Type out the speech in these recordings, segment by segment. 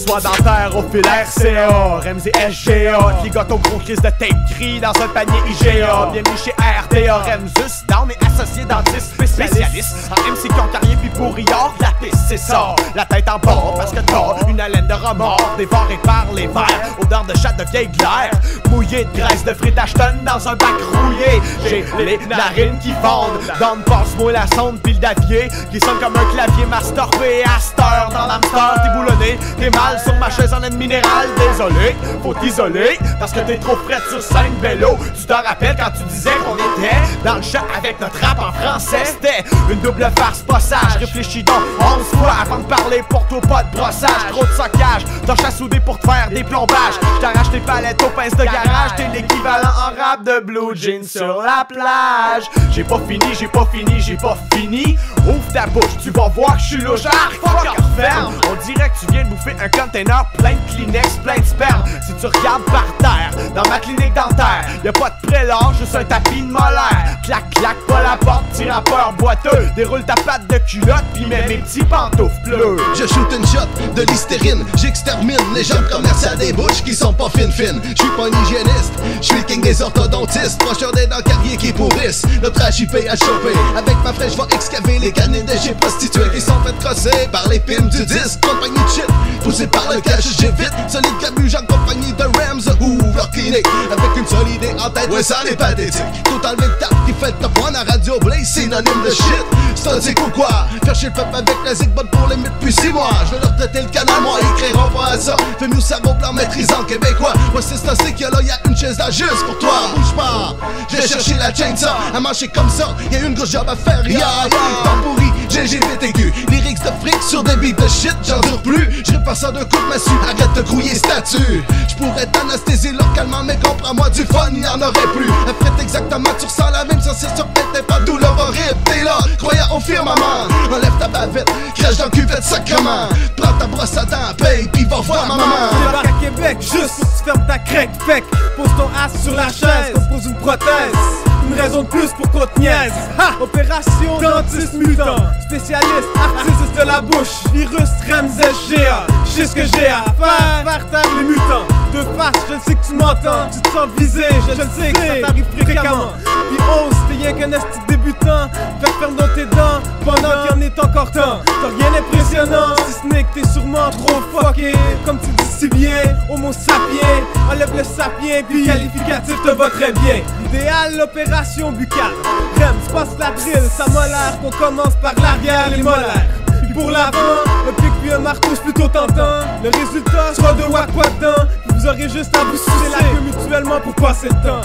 soins dentaires au fil RCA, REMS et SGA, qui gâte au gros crise de tape gris dans un panier IGA. Bienvenue chez RDA, Remzus, down et associé dentiste spécialiste en MC Concarrier puis Bourillard, la piste c'est ça. La tête en bas parce que t'as une haleine de remords, dévorée par les vers, odeur de chatte de vieille glaire, mouillée de graisse de frites Ashton dans un bac rouillé. J'ai les narines qui fondent, Don passe-moi la sonde pile d'avier qui sonne comme un clavier masturbé à cette heure dans l'hamster. T'es boulonné, t'es mal sur ma chaise en aide minérale. Désolé, faut t'isoler parce que t'es trop frette sur scène vélo. Tu te rappelles quand tu disais qu'on était dans le chat avec notre rap en français? C'était une double farce, pas sage. Réfléchis donc 11 fois avant de parler, pour toi pas de brossage. Trop de sockage, torche à souder pour te faire des plombages. J't'arrache tes palettes aux pinces de garage. T'es l'équivalent en rap de blue jeans sur la plage. J'ai pas fini, j'ai pas fini, j'ai pas fini. Ouvre ta bouche, tu vas voir que je suis louche. Fuck, ferme. On dirait que tu viens de bouffer un container plein de Kleenex, plein de sperme. Si tu regardes par terre, dans ma clinique dentaire, y'a pas de prélat, juste un tapis de molaire. Clac, clac, pas la porte, petit rappeur boiteux. Déroule ta patte de culotte, puis mets mes petits pantoufles bleus. Je shoot une shot de l'hystérine, j'extermine les gens commerciales des bouches qui sont pas fines. J'suis pas un hygiéniste, j'suis le king des orthodontistes. Procheur des dents carriers qui pourrissent, notre HIP à choper. Avec ma fraîche, j'vais excaver les canines de chez prostituées qui sont faites crosser par les pimes du disque. Compagnie de shit, poussé par le cash, j'évite. Solide cabuge en compagnie de Rams, ouvre leur clinique avec une solide idée en tête, ouais ça n'est pathétique. Total métal qui fait top one à Radio Blaze, synonyme de shit. Statique ou quoi? Faire chier le peuple avec la zig-bot pour les mythes depuis 6 mois. Je vais leur traiter le canal, moi ils créeront pas à ça. Fais mieux cerveau blanc maîtrisant québécois. Moi c'est statique que là y'a une chaise là juste pour toi. Bouge pas, je vais chercher la chainsaw. À marcher comme ça, y'a une grosse job à faire. Temps pourri, GGVTQ. Lyrics de fric sur des beats de shit, j'en dure plus. Je repasse ça d'un coup de massue, arrête de grouiller statut. J'pourrais t'anesthésier localement, mais comprends-moi du fun, y'en aurait plus. Elle fait exactement, tu ressens la même sensation, peut-être pas douleur horrible. T'es là, croyant au firmament. Enlève ta bavette, crache dans le cuvette sacrement. Prends ta brosse à dents, paye, pis va voir maman. Débarque à Québec, juste pour que tu fermes ta craque. Fait pose ton as sur la chaise, compose une prothèse. Une raison de plus pour qu'on te niaise. Opération dentiste mutant, spécialiste, artiste de la bouche. Virus Rams SGA, je sais ce que j'ai à faire taire les mutants. De face, je sais que tu m'entends, tu te sens visé, je le sais que ça t'arrive fréquemment. Puis ose, t'es rien qu'un esti débutant. Faire ferme dans tes dents, pendant qu'il en est encore temps. T'as rien d'impressionnant, si ce n'est que t'es sûrement trop fucké. Comme tu dis si bien, homo sapiens. Enlève le sapien, puis qualificatif te va très bien. L'idéal, l'opération buccale. Rems passe la drill, ça molaire qu'on commence par l'arrière, les molaires. Puis pour l'avant, un pic puis un marteau c'est plutôt tentant. Le résultat sera de wack dedans. Puis vous aurez juste à vous sucer la queue mutuellement pour passer le temps.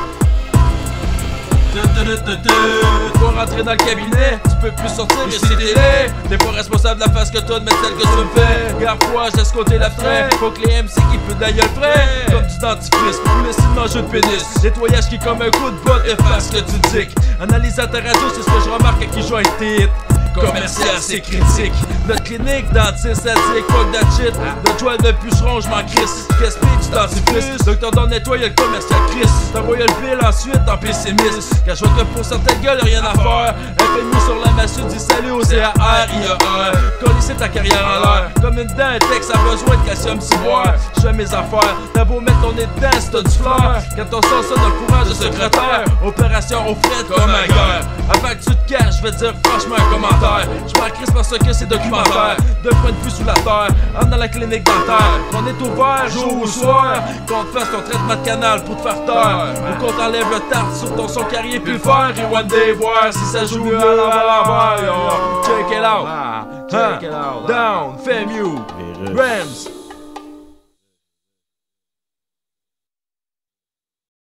Pour rentrer dans le cabinet, tu peux plus sortir et c'est télé. T'es pas responsable de la face que toi de mettre celle que tu me fais. Garde-toi, je laisse côté l'abstrait. Faut que les MC qui peut d'ailleurs frais. Comme du dentifrice, ou le signe jeu de pénis. Nettoyage qui comme un coup de botte efface ce que tu dis. Analysant ta radio, c'est ce que je remarque à qui joue un titre. Commercial, c'est critique. Notre clinique, dentiste, sadique, fuck that shit. Notre joie de puceron, je m'en crisse. Gaspille du dentifrice. Docteur d'en nettoyer le commercial Chris. T'envoies le bill ensuite en pessimiste. Car je vois que pour certaines gueules, rien à faire. Appelle-nous sur la massue, dis salut au CARIER. Collisser ta carrière en l'air. Comme une dent, un texte a besoin de calcium ciboire. Je fais mes affaires. T'as beau mettre ton nez dedans si t'as du fleur. Quand on sort ça dans le courage de secrétaire. Opération au fret comme un guerre. Avant que tu te caches, je vais te dire franchement un commentaire. Je m'en crisse parce que c'est documentaire. De point de vue sous la terre, entre dans la clinique dentaire. Qu'on est ouvert jour ou soir. Qu'on te fasse ton traitement de canal pour te faire taire. Ou qu'on t'enlève le tarte sur ton son carrier puis le faire. Et one day voir si ça joue mieux à l'envers. Check it out. Check it out. Down, fais mieux. Rams.